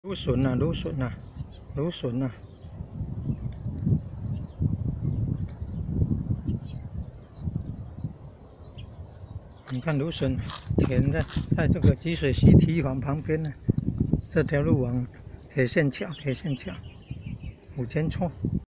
芦笋啊，芦笋啊，芦笋啊！你看芦笋田在这个积水溪堤防旁边呢，这条路往铁线桥5间厝。